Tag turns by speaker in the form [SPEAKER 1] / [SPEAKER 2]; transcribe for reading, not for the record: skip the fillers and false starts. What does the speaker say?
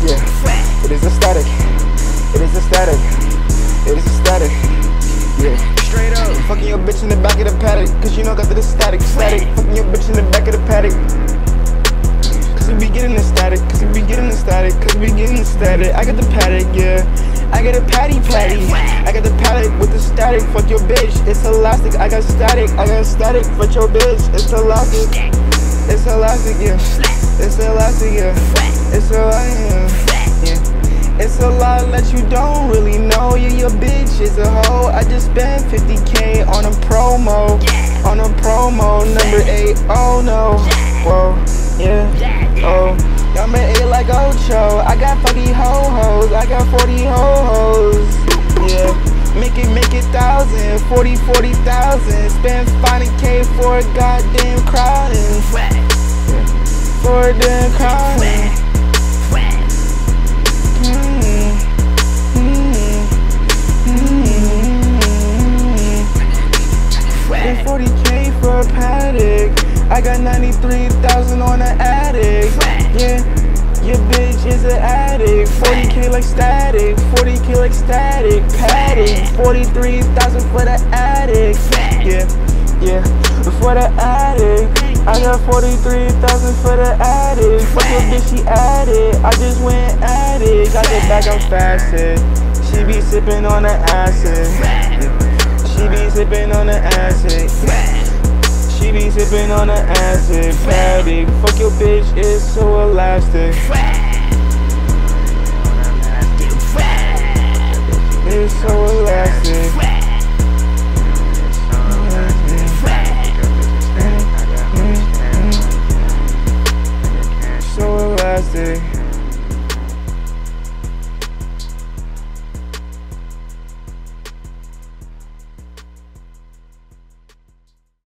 [SPEAKER 1] Yeah, it is ecstatic. It is ecstatic. It is ecstatic. Yeah, straight up. Fucking your bitch in the back of the paddock, cause you know got the static. Fucking your bitch in the back of the paddock. Cause we be getting the static, cause we be getting the static, cause we getting the static. I got the paddock, yeah. I got a patty. I got the paddock with the static. Fuck your bitch, it's elastic. I got static, fuck your bitch, it's elastic. It's elastic, yeah. It's elastic, yeah. It's elastic, yeah. It's a lot that you don't really know. Yeah, your bitch is a hoe. I just spent 50K on a promo. On a promo, number 8. Oh no. Whoa, yeah. Oh, number 8 like Ocho. I got 40 ho-hos. I got 40 ho-hos. Yeah. Make it 1,000. 40,000. Spend 50K for a goddamn crowding. For a damn crowding. 40K for a paddock. I got 93,000 on the attic. Yeah, your bitch is an addict. 40K like static. 40K like static. Paddock. 43,000 for the attic. Yeah, for the attic. I got 43,000 for the attic. Fuck your bitch, she added. I just went addict. Got the back, I'm fasted. She be sipping on the acid. She be sipping on the acid. She be sipping on the acid. Paddock. Fuck your bitch, it's so elastic. It's so elastic. So elastic.